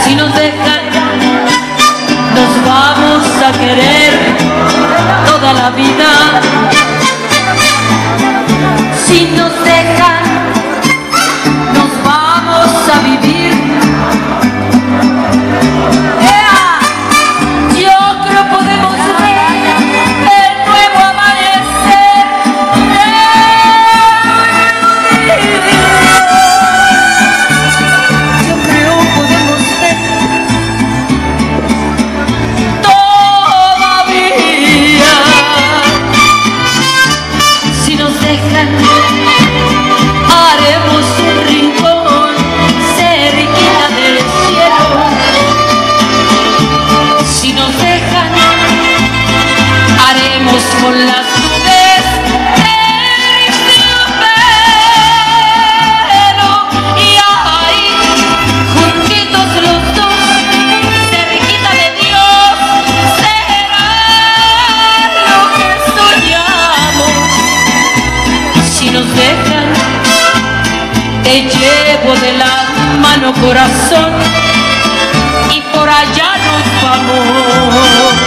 Si nos dejan, nos vamos a querer toda la vida. Si nos dejan, nos vamos a vivir. Yo creo podemos ver el nuevo amanecer. Yo creo podemos ver todavía. Si nos dejan, haremos un rincón cerquita del cielo. Si nos dejan, haremos con las nubes el cielo. Y ahí, juntitos los dos, cerquita de Dios, será lo que soñamos. Si nos dejan, te llevo de la mano, corazón, y por allá nos vamos.